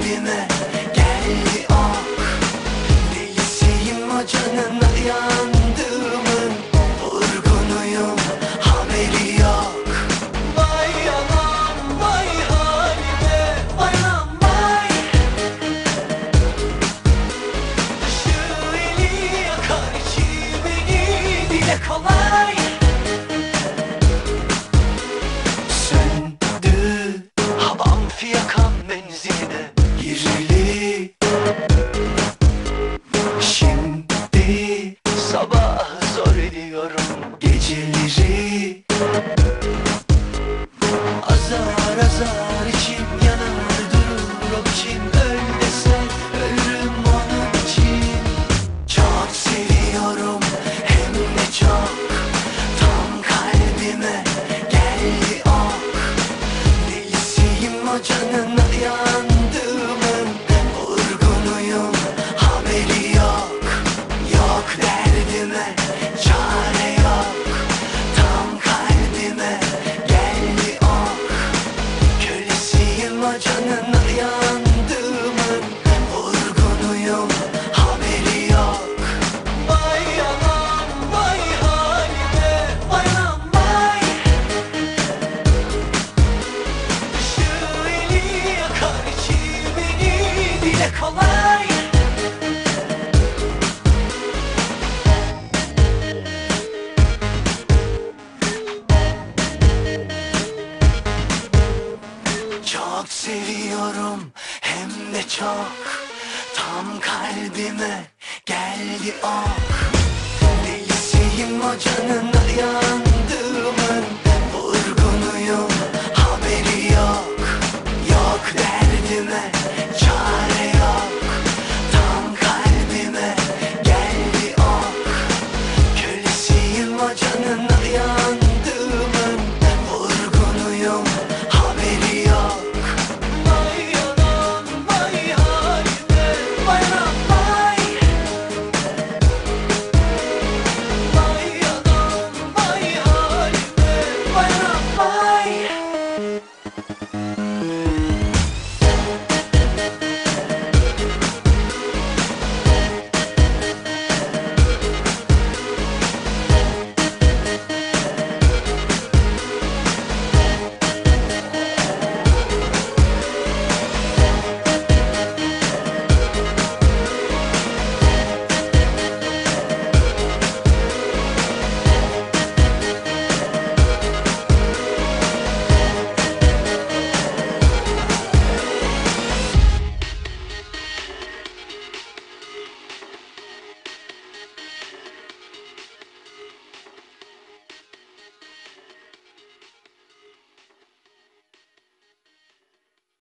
kalbime geldi ok. Delisiyim o canına yandığımın, vurgunuyum haberi yok. Vay anam vay halime, vay anam vay. Şu eli yakar içimini, dile kolay. Söndü havam fiyakan benzinine girili. Şimdi sabah zor ediyorum geceleri. Azar azar içim yanar durur o biçim. Öl desen ölürüm onun için. Çok seviyorum hem de çok, tam kalbime geldi ok. Delisiyim o canına yandığımın, vurgunuyum haberi yok. Yok derdime çare yok, tam kalbime geldi ok. Kölesiyim o canına yandığımın, vurgunuyum haberi yok. Vay anam vay halime, vay anam vay. Şu eli yakar içimini, dile kolay. Çok seviyorum hem de çok, tam kalbime geldi ok. Delisiyim o canına yandığımın, vurgunuyum haberi yok. Yok derdime